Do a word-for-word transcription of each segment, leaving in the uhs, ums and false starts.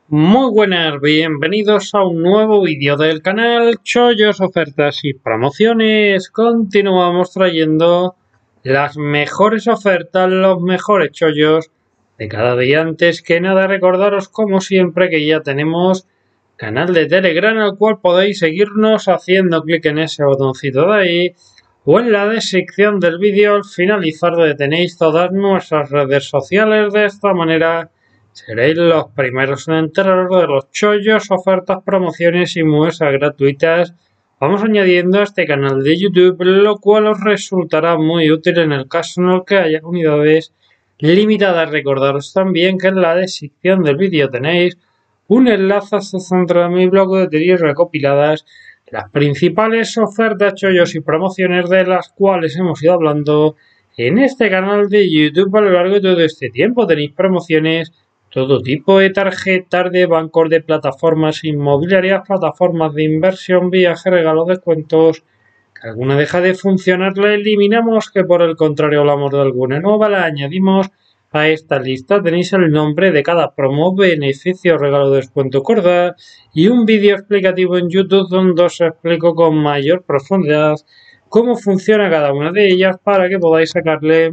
Muy buenas, bienvenidos a un nuevo vídeo del canal Chollos, Ofertas y Promociones. Continuamos trayendo las mejores ofertas, los mejores chollos de cada día. Antes que nada, recordaros como siempre que ya tenemos canal de Telegram al cual podéis seguirnos haciendo clic en ese botoncito de ahí o en la descripción del vídeo al finalizar donde tenéis todas nuestras redes sociales. De esta manera seréis los primeros en enteraros de los chollos, ofertas, promociones y muestras gratuitas. Vamos añadiendo a este canal de YouTube, lo cual os resultará muy útil en el caso en el que haya unidades limitadas. Recordaros también que en la descripción del vídeo tenéis un enlace hasta el centro de mi blog donde tenéis recopiladas las principales ofertas, chollos y promociones de las cuales hemos ido hablando en este canal de YouTube a lo largo de todo este tiempo. Tenéis promociones todo tipo de tarjetas de bancos, de plataformas inmobiliarias, plataformas de inversión, viajes, regalos, descuentos. Que alguna deja de funcionar, la eliminamos, que por el contrario hablamos de alguna nueva, la añadimos a esta lista. Tenéis el nombre de cada promo, beneficio, regalo, descuento, corda y un vídeo explicativo en YouTube donde os explico con mayor profundidad cómo funciona cada una de ellas para que podáis sacarle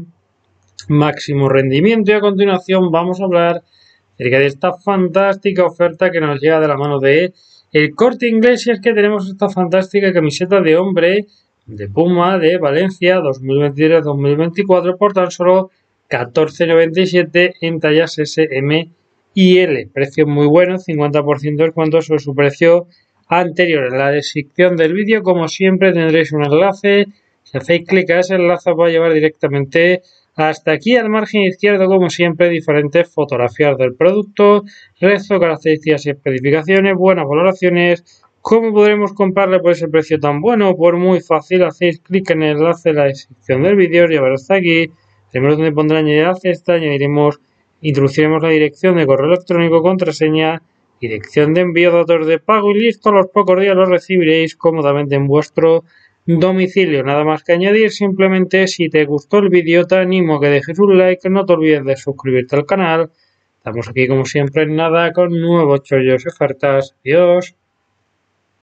máximo rendimiento. Y a continuación vamos a hablar acerca de esta fantástica oferta que nos llega de la mano de El Corte Inglés, y es que tenemos esta fantástica camiseta de hombre de Puma de Valencia dos mil veintitrés dos mil veinticuatro por tan solo catorce noventa y siete en tallas S, M y L. Precio muy bueno, cincuenta por ciento de descuento sobre su precio anterior. En la descripción del vídeo, como siempre, tendréis un enlace. Si hacéis clic a ese enlace os va a llevar directamente hasta aquí. Al margen izquierdo, como siempre, diferentes fotografías del producto, resto, características y especificaciones, buenas valoraciones. ¿Cómo podremos comprarle por ese precio tan bueno? Por muy fácil, hacéis clic en el enlace en la descripción del vídeo, os llevará hasta aquí. Primero donde pondrá añadir a cesta, añadiremos, introduciremos la dirección de correo electrónico, contraseña, dirección de envío, datos de pago y listo. A los pocos días los recibiréis cómodamente en vuestro domicilio. Nada más que añadir. Simplemente, si te gustó el vídeo, te animo a que dejes un like, no te olvides de suscribirte al canal. Estamos aquí como siempre en nada con nuevos chollos y ofertas. Adiós.